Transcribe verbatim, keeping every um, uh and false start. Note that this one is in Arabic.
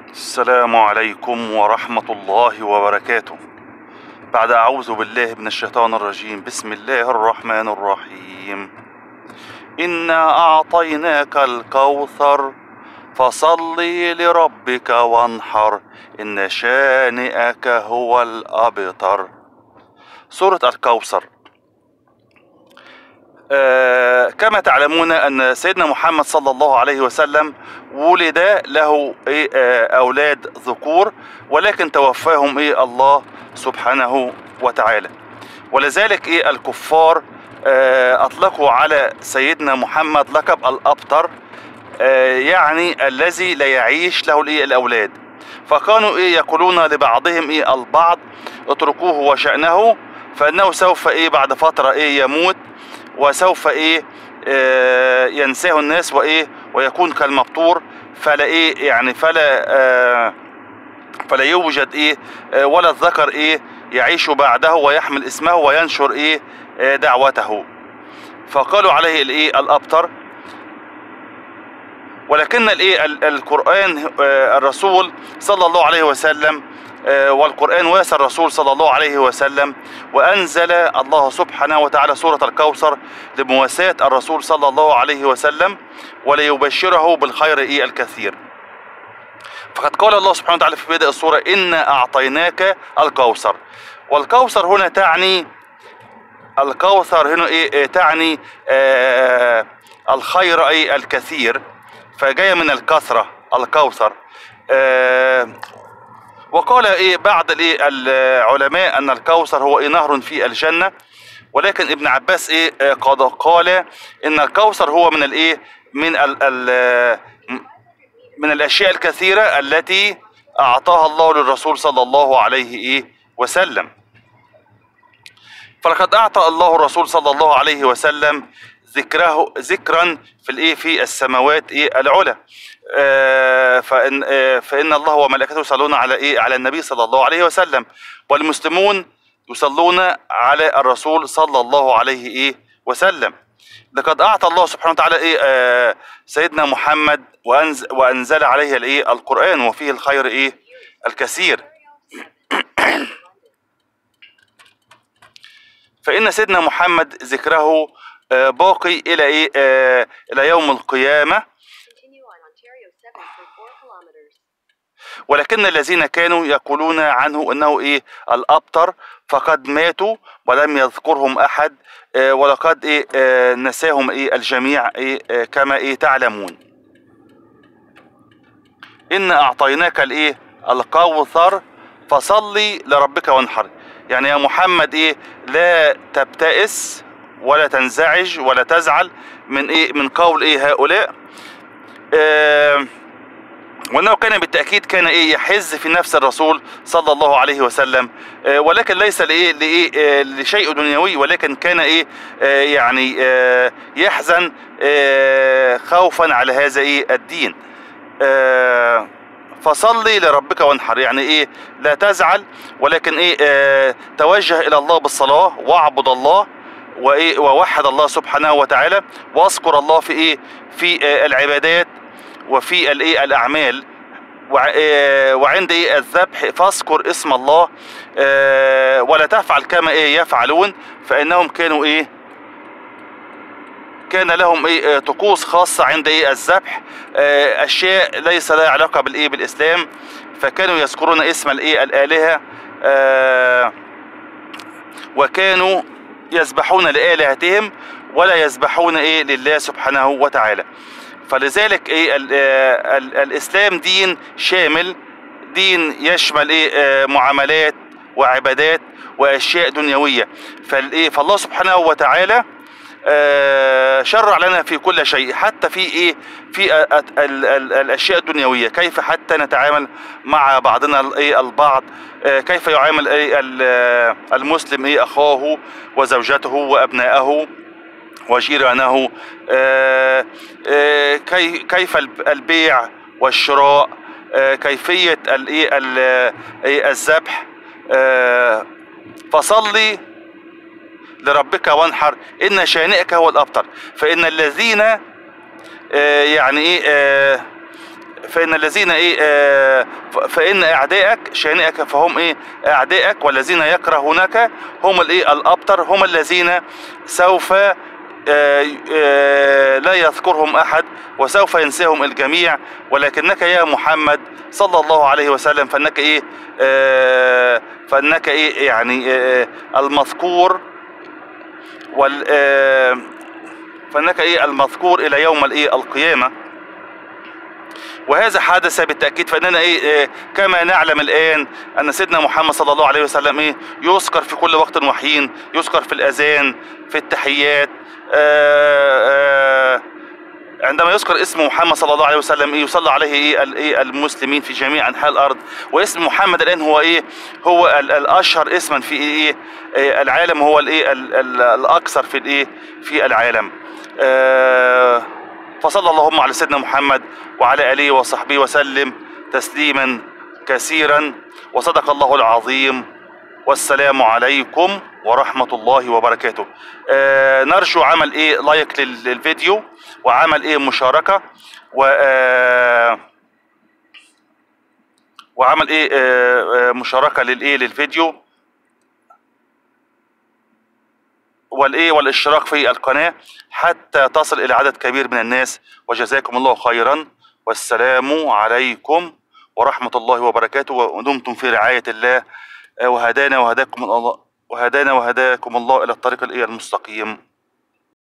السلام عليكم ورحمة الله وبركاته. بعد أعوذ بالله من الشيطان الرجيم. بسم الله الرحمن الرحيم. إنا أعطيناك الكوثر فصل لربك وانحر إن شانئك هو الأبتر. سورة الكوثر. آه كما تعلمون أن سيدنا محمد صلى الله عليه وسلم ولد له إيه آه أولاد ذكور، ولكن توفاهم إيه الله سبحانه وتعالى، ولذلك إيه الكفار آه أطلقوا على سيدنا محمد لقب الأبتر، آه يعني الذي لا يعيش له الإيه الأولاد. فكانوا إيه يقولون لبعضهم إيه البعض اتركوه وشأنه، فإنه سوف إيه بعد فترة إيه يموت، وسوف ايه آه ينساه الناس وايه ويكون كالمبتور، فلا ايه يعني فلا آه فلا يوجد ايه آه ولا الذكر ايه يعيش بعده ويحمل اسمه وينشر ايه آه دعوته، فقالوا عليه الايه الابتر. ولكن الايه القرآن آه الرسول صلى الله عليه وسلم والقرآن واسى الرسول صلى الله عليه وسلم، وأنزل الله سبحانه وتعالى سورة الكوثر لمواساة الرسول صلى الله عليه وسلم وليبشره بالخير إيه الكثير. فقد قال الله سبحانه وتعالى في بدء السورة: إنا أعطيناك الكوثر. والكوثر هنا تعني الكوثر هنا إيه تعني آه الخير أي الكثير، فجاية من الكثرة الكوثر. آه وقال ايه بعض الايه العلماء ان الكوثر هو إيه نهر في الجنة، ولكن ابن عباس ايه قد قال ان الكوثر هو من الايه من ال ال من الاشياء الكثيرة التي اعطاها الله للرسول صلى الله عليه ايه وسلم. فلقد اعطى الله الرسول صلى الله عليه وسلم ذكره ذكرا في الايه في السماوات ايه العلى. آه فإن, آه فإن الله وملائكته يصلون على إيه على النبي صلى الله عليه وسلم، والمسلمون يصلون على الرسول صلى الله عليه إيه وسلم. لقد أعطى الله سبحانه وتعالى إيه آه سيدنا محمد وأنزل, وأنزل عليه الإيه القرآن وفيه الخير إيه الكثير. فإن سيدنا محمد ذكره آه باقي إلى إيه آه إلى يوم القيامة. ولكن الذين كانوا يقولون عنه انه ايه الابتر فقد ماتوا ولم يذكرهم احد، آه ولقد ايه آه نساهم ايه الجميع ايه آه كما ايه تعلمون. ان اعطيناك الايه الكوثر فصلي لربك وانحر. يعني يا محمد ايه لا تبتئس ولا تنزعج ولا تزعل من ايه من قول ايه هؤلاء، آه وانه كان بالتاكيد كان ايه يحز في نفس الرسول صلى الله عليه وسلم، آه ولكن ليس لايه لايه آه لشيء دنيوي، ولكن كان ايه آه يعني آه يحزن آه خوفا على هذا ايه الدين. آه فصلي لربك وانحر، يعني ايه لا تزعل، ولكن ايه آه توجه الى الله بالصلاه واعبد الله وايه ووحد الله سبحانه وتعالى، واذكر الله في ايه في آه العبادات وفي الايه الاعمال، وعند ايه الذبح فاذكر اسم الله ولا تفعل كما ايه يفعلون، فانهم كانوا ايه كان لهم ايه طقوس خاصة عند ايه الذبح، اشياء ليس لها علاقة بالايه بالاسلام، فكانوا يذكرون اسم الايه الالهة وكانوا يذبحون لآلهتهم ولا يذبحون ايه لله سبحانه وتعالى. فلذلك ايه ال ال الاسلام دين شامل، دين يشمل ايه معاملات وعبادات واشياء دنيويه. فالايه فالله سبحانه وتعالى شرع لنا في كل شيء، حتى في ايه في ال ال الاشياء الدنيويه، كيف حتى نتعامل مع بعضنا الايه البعض، كيف يعامل ايه المسلم ايه اخاه وزوجته وابنائه وجيرانه، آآ آآ كي كيف البيع والشراء، كيفية الذبح. فصلي لربك وانحر إن شانئك هو الأبتر. فإن الذين يعني ايه فإن الذين إيه آه فإن أعدائك شانئك فهم إيه أعدائك، والذين يكرهونك هم الإيه الأبتر، هم الذين سوف آه آه لا يذكرهم أحد وسوف ينساهم الجميع، ولكنك يا محمد صلى الله عليه وسلم فإنك إيه آه فإنك إيه يعني آه المذكور وال آه فإنك إيه المذكور إلى يوم الإيه القيامة. وهذا حدث بالتأكيد، فإننا إيه, إيه كما نعلم الآن أن سيدنا محمد صلى الله عليه وسلم إيه يذكر في كل وقت وحين، يذكر في الأذان، في التحيات، آآ آآ عندما يذكر اسم محمد صلى الله عليه وسلم إيه يصلى عليه إيه, إيه المسلمين في جميع أنحاء الأرض. واسم محمد الآن هو إيه هو الأشهر اسما في إيه, إيه العالم، هو الإيه الأكثر في الإيه في العالم. فصلى اللهم على سيدنا محمد وعلى آله وصحبه وسلم تسليما كثيرا، وصدق الله العظيم، والسلام عليكم ورحمة الله وبركاته. آه نرجو عمل ايه لايك للفيديو، وعمل ايه مشاركة، و آه وعمل ايه آه مشاركة للايه للفيديو، والايه والاشتراك في القناة حتى تصل الى عدد كبير من الناس. وجزاكم الله خيرا، والسلام عليكم ورحمة الله وبركاته، ودمتم في رعاية الله، وهدانا وهداكم الله وهدانا وهداكم الله الى الطريق المستقيم.